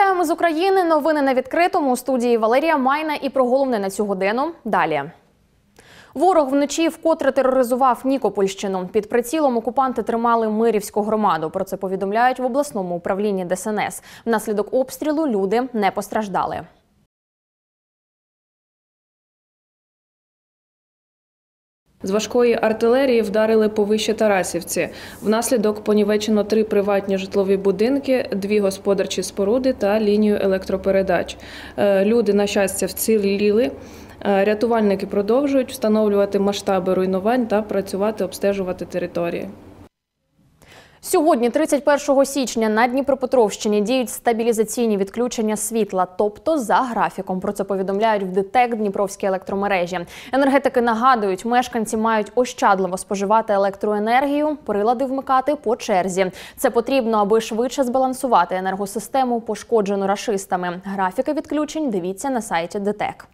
Вітаємо з України. Новини на відкритому. У студії Валерія Майна і про головне на цю годину. Далі. Ворог вночі вкотре тероризував Нікопольщину. Під прицілом окупанти тримали Мирівську громаду. Про це повідомляють в обласному управлінні ДСНС. Внаслідок обстрілу люди не постраждали. З важкої артилерії вдарили по Вище-Тарасівці. Внаслідок понівечено 3 приватні житлові будинки, 2 господарчі споруди та лінію електропередач. Люди, на щастя, вціліли. Рятувальники продовжують встановлювати масштаби руйнувань та працювати, обстежувати території. Сьогодні, 31 січня, на Дніпропетровщині діють стабілізаційні відключення світла, тобто за графіком. Про це повідомляють в ДТЕК Дніпровські електромережі. Енергетики нагадують, мешканці мають ощадливо споживати електроенергію, прилади вмикати по черзі. Це потрібно, аби швидше збалансувати енергосистему, пошкоджену рашистами. Графіки відключень дивіться на сайті ДТЕК.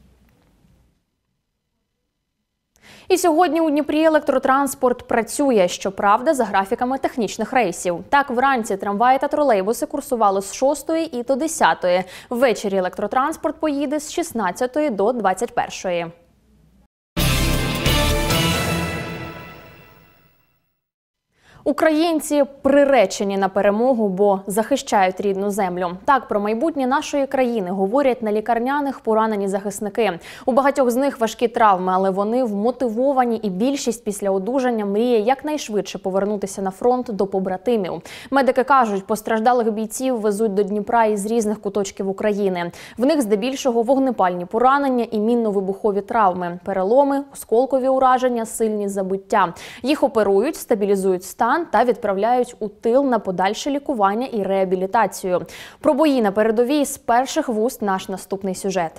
І сьогодні у Дніпрі електротранспорт працює, щоправда, за графіками технічних рейсів. Так, вранці трамваї та тролейбуси курсували з 6 і до 10. Ввечері електротранспорт поїде з 16 до 21. Українці приречені на перемогу, бо захищають рідну землю. Так про майбутнє нашої країни говорять на лікарняних поранені захисники. У багатьох з них важкі травми, але вони вмотивовані, і більшість після одужання мріє якнайшвидше повернутися на фронт до побратимів. Медики кажуть, постраждалих бійців везуть до Дніпра із різних куточків України. В них здебільшого вогнепальні поранення і мінно-вибухові травми, переломи, осколкові ураження, сильні забиття. Їх оперують, стабілізують стан та відправляють у тил на подальше лікування і реабілітацію. Про бої на передовій з перших вуст наш наступний сюжет.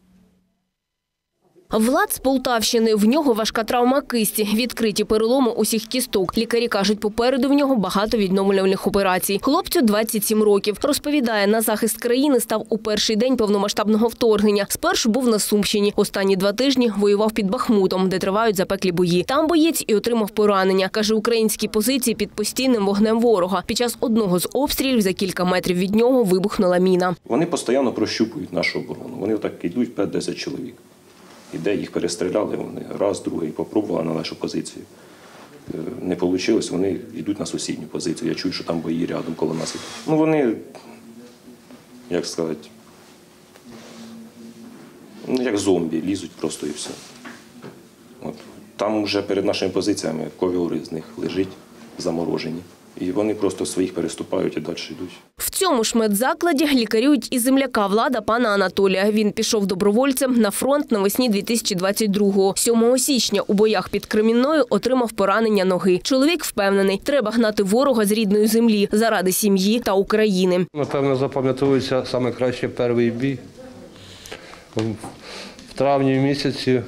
Влад з Полтавщини. В нього важка травма кисті, відкриті переломи усіх кісток. Лікарі кажуть, попереду в нього багато відновлювальних операцій. Хлопцю 27 років. Розповідає, на захист країни став у перший день повномасштабного вторгнення. Спершу був на Сумщині. Останні 2 тижні воював під Бахмутом, де тривають запеклі бої. Там боєць і отримав поранення. Каже, українські позиції під постійним вогнем ворога. Під час одного з обстрілів за кілька метрів від нього вибухнула міна. Вони постійно прощупують нашу оборону. Вони так йдуть 5-10 чоловік. І де їх перестріляли, вони раз, другий попробували на нашу позицію. Не вийшло, вони йдуть на сусідню позицію. Я чую, що там бої рядом коло нас. Ну вони, як сказати, як зомбі, лізуть просто і все. От. Там вже перед нашими позиціями коври з них лежить, заморожені. І вони просто своїх переступають і далі йдуть. В цьому ж медзакладі лікарюють і земляка Влада, пана Анатолія. Він пішов добровольцем на фронт навесні 2022-го. 7 січня у боях під Кремінною отримав поранення ноги. Чоловік впевнений, треба гнати ворога з рідної землі заради сім'ї та України. Напевно, запам'ятовується саме краще перший бій. В травні місяці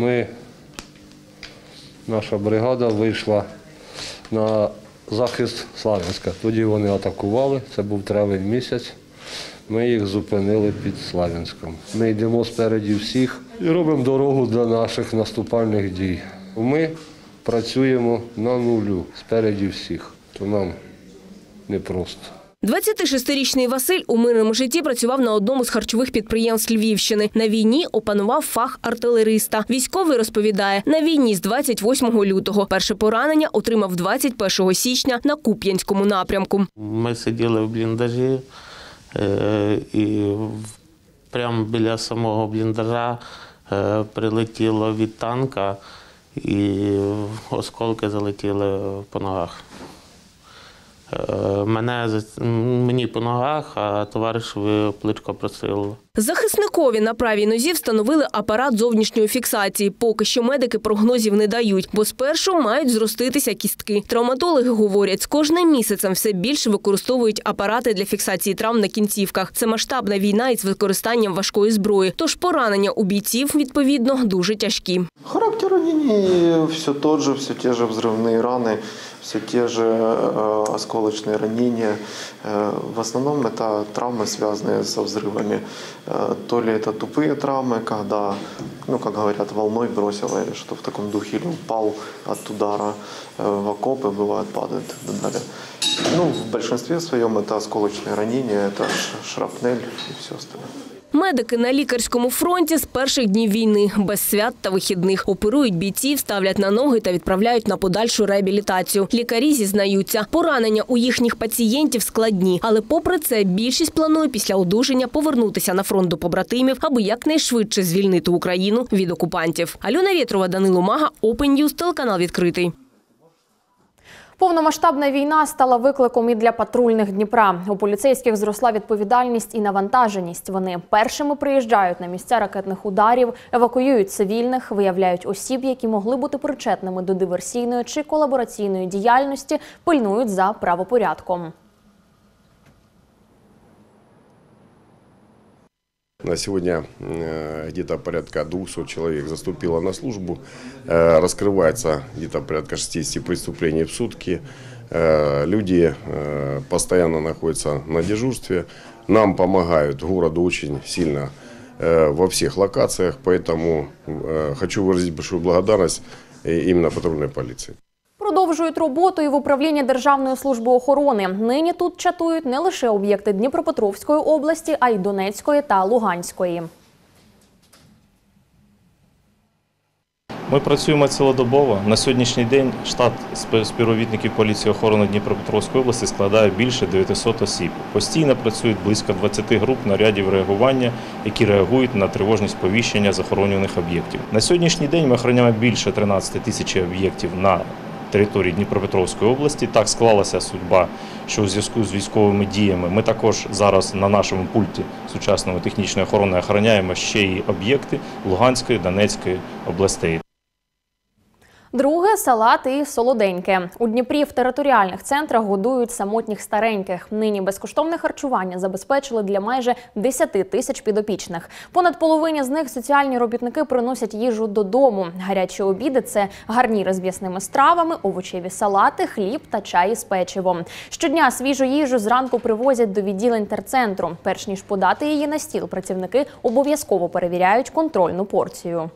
наша бригада вийшла на захист Славянська. Тоді вони атакували, це був травень місяць. Ми їх зупинили під Славянськом. Ми йдемо спереді всіх і робимо дорогу для наших наступальних дій. Ми працюємо на нулю, спереді всіх, то нам непросто. 26-річний Василь у мирному житті працював на одному з харчових підприємств Львівщини. На війні опанував фах артилериста. Військовий розповідає, на війні з 28 лютого. Перше поранення отримав 21 січня на Куп'янському напрямку. Ми сиділи в бліндажі і прямо біля самого бліндажа прилетіло від танка і осколки залетіли по ногах. Мені по ногах, а товаришеві плечко просило. Захисникові на правій нозі встановили апарат зовнішньої фіксації. Поки що медики прогнозів не дають, бо спершу мають зроститися кістки. Травматологи говорять, з кожним місяцем все більше використовують апарати для фіксації травм на кінцівках. Це масштабна війна із використанням важкої зброї. Тож поранення у бійців, відповідно, дуже тяжкі. Характер ранений все тот же, все те же взрывные раны, все те же осколочные ранения. В основном это травмы, связанные со взрывами. То ли это тупые травмы, когда, как говорят, волной бросило, или что в таком духе, или упал от удара в окопы, бывает, падает и так далее. Ну, в большинстве своем это осколочные ранения, это шрапнель и все остальное. Медики на лікарському фронті з перших днів війни, без свят та вихідних. Оперують бійців, ставлять на ноги та відправляють на подальшу реабілітацію. Лікарі зізнаються, поранення у їхніх пацієнтів складні. Але попри це, більшість планує після одужання повернутися на фронт до побратимів, аби якнайшвидше звільнити Україну від окупантів. Альона Вєтрова, Данило Мага, Open News, телеканал «Відкритий». Повномасштабна війна стала викликом і для патрульних Дніпра. У поліцейських зросла відповідальність і навантаженість. Вони першими приїжджають на місця ракетних ударів, евакуюють цивільних, виявляють осіб, які могли бути причетними до диверсійної чи колабораційної діяльності, пильнують за правопорядком. На сегодня где-то порядка 200 человек заступило на службу. Раскрывается где-то порядка 60 преступлений в сутки. Люди постоянно находятся на дежурстве. Нам помогают городу очень сильно во всех локациях. Поэтому хочу выразить большую благодарность именно патрульной полиции. Продовжують роботу і в управлінні Державної служби охорони. Нині тут чатують не лише об'єкти Дніпропетровської області, а й Донецької та Луганської. Ми працюємо цілодобово. На сьогоднішній день штат співробітників поліції охорони Дніпропетровської області складає більше 900 осіб. Постійно працюють близько 20 груп нарядів реагування, які реагують на тривожні сповіщення з охоронюваних об'єктів. На сьогоднішній день ми охороняємо більше 13 тисяч об'єктів на території Дніпропетровської області. Так склалася судьба, що у зв'язку з військовими діями ми також зараз на нашому пульті сучасної технічної охорони охороняємо ще й об'єкти Луганської, Донецької областей. Друге – салат і солоденьке. У Дніпрі в територіальних центрах годують самотніх стареньких. Нині безкоштовне харчування забезпечили для майже 10 тисяч підопічних. Понад половині з них соціальні робітники приносять їжу додому. Гарячі обіди – це гарніри з м'ясними стравами, овочеві салати, хліб та чай із печивом. Щодня свіжу їжу зранку привозять до відділень терцентру. Перш ніж подати її на стіл, працівники обов'язково перевіряють контрольну порцію.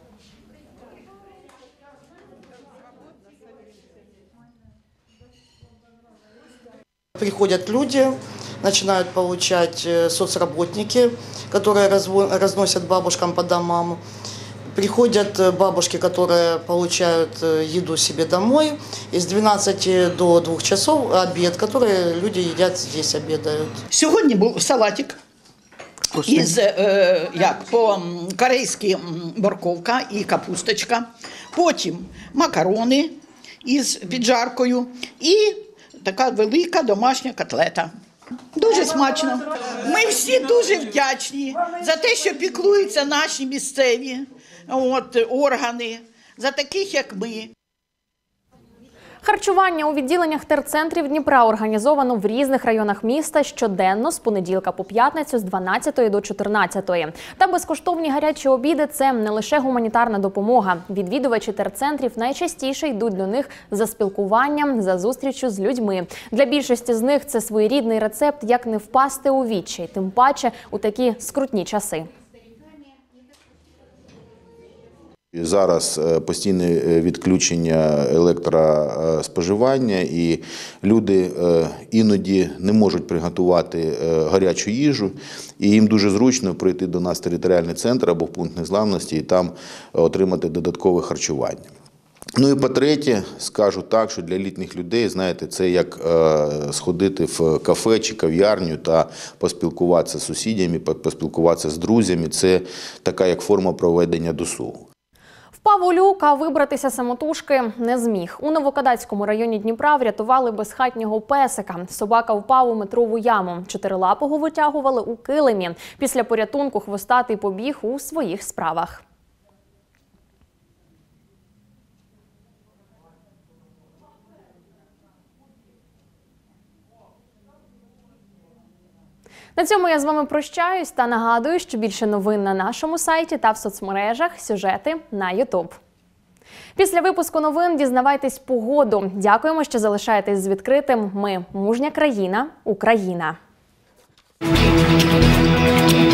Приходят люди, начинают получать соцработники, которые разносят бабушкам по домам. Приходят бабушки, которые получают еду себе домой. Из 12 до 2 часов обед, который люди едят здесь, обедают. Сьогодні був салатик із, по-корейськи морковка і капусточка. Потім макарони із піджаркою і така велика домашня котлета. Дуже смачно. Ми всі дуже вдячні за те, що піклуються наші місцеві органи, за таких, як ми. Харчування у відділеннях терцентрів Дніпра організовано в різних районах міста щоденно з понеділка по п'ятницю з 12 до 14. Та безкоштовні гарячі обіди – це не лише гуманітарна допомога. Відвідувачі терцентрів найчастіше йдуть до них за спілкуванням, за зустрічю з людьми. Для більшості з них це своєрідний рецепт, як не впасти у відчай, тим паче у такі скрутні часи. Зараз постійне відключення електроспоживання і люди іноді не можуть приготувати гарячу їжу. І їм дуже зручно прийти до нас в територіальний центр або в пункт незламності і там отримати додаткове харчування. Ну і по-третє, скажу так, що для літніх людей, знаєте, це як сходити в кафе чи кав'ярню та поспілкуватися з сусідями, поспілкуватися з друзями. Це така як форма проведення досугу. Впав у люк, а вибратися самотужки не зміг. У Новокадацькому районі Дніпра врятували безхатнього песика. Собака впав у метрову яму. Чотирилапого витягували у килимі. Після порятунку хвостатий побіг у своїх справах. На цьому я з вами прощаюсь та нагадую, що більше новин на нашому сайті та в соцмережах, сюжети на YouTube. Після випуску новин дізнавайтесь погоду. Дякуємо, що залишаєтесь з відкритим. Ми – мужня країна, Україна.